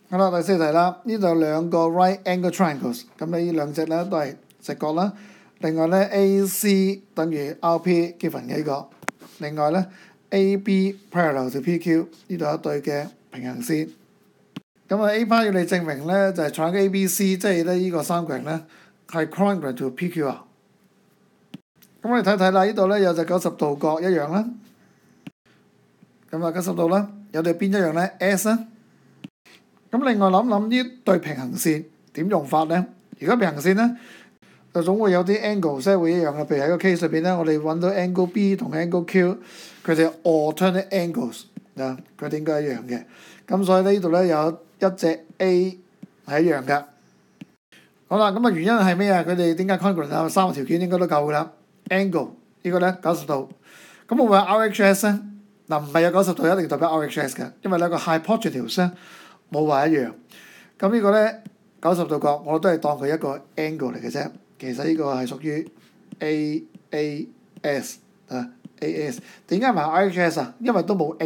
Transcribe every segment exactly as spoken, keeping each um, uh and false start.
好啦，第四題啦，呢度有兩個 right angle triangles，咁你呢兩隻咧都係直角啦。另外咧 A C 等於 R P given 嘅呢個，另外咧 A B parallel to P Q 呢度有一對嘅平行線。咁啊 A part 要你證明咧就係 triangle A B C， 即係咧呢個三角形咧係 congruent to P Q R。咁我哋睇睇啦，呢度咧有隻九十度角一樣啦。咁啊九十度啦，有對邊一樣咧 S 啦。咁另外諗諗呢對平行線點用法咧？如果平行線咧，就總會有啲 angle 即係會一樣嘅。譬如喺個 case 裏邊咧，我哋揾到 angle B 同 angle Q， 佢哋 alternate angles 啊，佢哋應該一樣嘅。咁所以呢度咧有一隻 A 係一樣嘅。好啦，咁啊原因係咩啊？佢哋點解 congruent 啊？三個條件應該都夠㗎啦。angle 呢個咧九十度，咁我會有 R H S 咧，嗱唔係有九十度一定代表 R H S 嘅，因為咧個 hypotenuse 咧冇話一樣。咁呢個咧九十度角我都係當佢一個 angle 嚟嘅啫。其實呢個係屬於 A A S 啊 A S。點解唔係 R H S 啊？因為都冇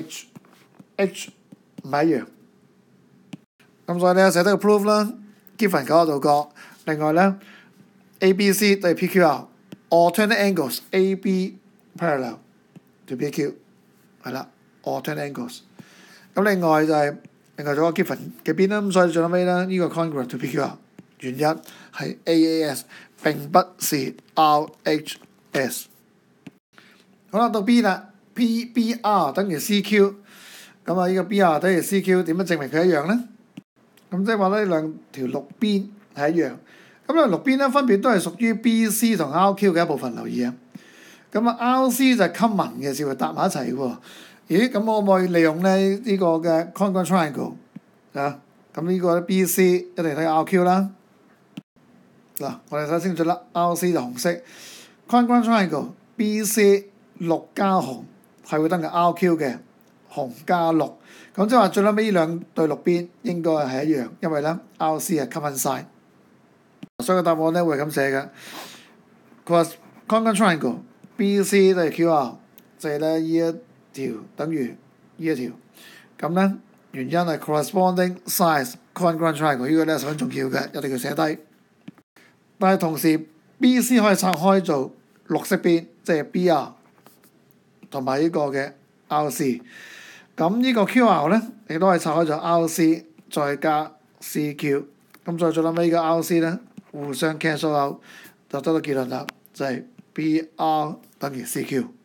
H，H 唔係一樣。咁所以咧寫得個 proof 啦 ，given 九十度角，另外咧 A B C 對 P Q R。alternate angles A B parallel to P Q 係啦 alternate angles。咁另外就係、是、另外仲有 given 嘅邊啦，咁所以最後尾咧呢個 congruent to P Q R 原因係 A A S 並不是 R H S。好啦，到 B 啦 ，P B R 等於 C Q。咁啊呢個 B R 等於 C Q 點樣證明佢一樣咧？咁即係話呢兩條六邊係一樣。咁啊，六邊咧分別都係屬於 B C 同 R Q 嘅一部分，留意啊。咁啊 ，R C 就係 common 嘅，就會搭埋一齊喎。咦？咁我可唔可以利用咧呢、這個嘅 congruent triangle 啊？咁呢個 B C 一定睇 R Q 啦。嗱，我哋睇清楚啦 ，R C 就紅色 ，congruent triangle B C 六加紅係會等於 R Q 嘅紅加綠。咁即係話最撚尾呢兩對六邊應該係一樣，因為咧 R C 係 common side。所以個答案咧會係咁寫嘅，佢話 congruent triangle B C 等於 Q R， 即係咧呢一條等於呢一條，咁咧原因係 corresponding sides congruent triangle 呢個咧十分重要嘅，一定要寫低。但係同時 B C 可以拆開做綠色邊，即係 B R 同埋呢個嘅 R C， 咁呢個 Q R 咧亦都可以拆開做 R C 再加 C Q， 咁再最撚尾嘅 R C 咧。互相 cancel out 就得到結論啦，就係 B R 等於 C Q。